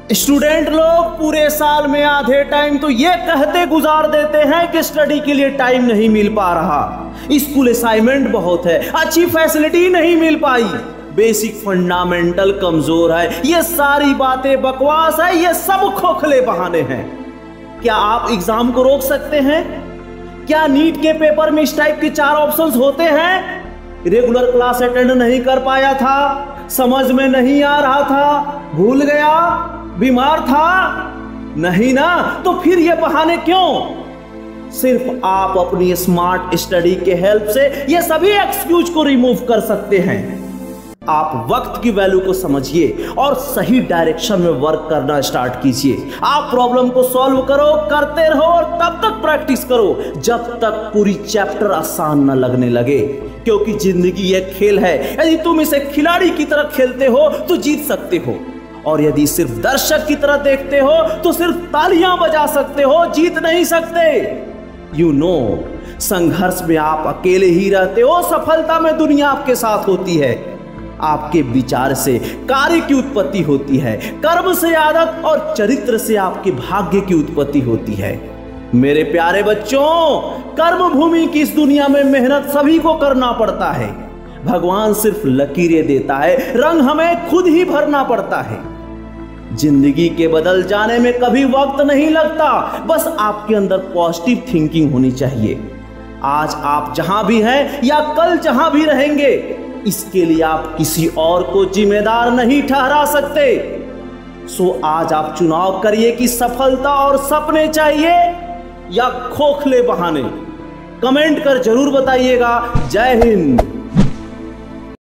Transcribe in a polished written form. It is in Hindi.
स्टूडेंट लोग पूरे साल में आधे टाइम तो ये कहते गुजार देते हैं कि स्टडी के लिए टाइम नहीं मिल पा रहा, स्कूल असाइनमेंट बहुत है, अच्छी फैसिलिटी नहीं मिल पाई, बेसिक फंडामेंटल कमजोर है। ये सारी बातें बकवास है, ये सब खोखले बहाने हैं। क्या आप एग्जाम को रोक सकते हैं? क्या नीट के पेपर में इस टाइप के 4 ऑप्शंस होते हैं? रेगुलर क्लास अटेंड नहीं कर पाया था, समझ में नहीं आ रहा था, भूल गया, बीमार था, नहीं ना? तो फिर ये बहाने क्यों? सिर्फ आप अपनी स्मार्ट स्टडी के हेल्प से ये सभी एक्सक्यूज को रिमूव कर सकते हैं। आप वक्त की वैल्यू को समझिए और सही डायरेक्शन में वर्क करना स्टार्ट कीजिए। आप प्रॉब्लम को सॉल्व करो, करते रहो और तब तक प्रैक्टिस करो जब तक पूरी चैप्टर आसान न लगने लगे, क्योंकि जिंदगी एक खेल है। यदि तुम इसे खिलाड़ी की तरह खेलते हो तो जीत सकते हो, और यदि सिर्फ दर्शक की तरह देखते हो तो सिर्फ तालियां बजा सकते हो, जीत नहीं सकते। यू नो, संघर्ष में आप अकेले ही रहते हो, सफलता में दुनिया आपके साथ होती है। आपके विचार से कार्य की उत्पत्ति होती है, कर्म से आदत और चरित्र से आपके भाग्य की उत्पत्ति होती है। मेरे प्यारे बच्चों, कर्म भूमि की इस दुनिया में मेहनत सभी को करना पड़ता है। भगवान सिर्फ लकीरें देता है, रंग हमें खुद ही भरना पड़ता है। जिंदगी के बदल जाने में कभी वक्त नहीं लगता, बस आपके अंदर पॉजिटिव थिंकिंग होनी चाहिए। आज आप जहां भी हैं या कल जहां भी रहेंगे, इसके लिए आप किसी और को जिम्मेदार नहीं ठहरा सकते। सो आज आप चुनाव करिए कि सफलता और सपने चाहिए या खोखले बहाने। कमेंट कर जरूर बताइएगा। जय हिंद।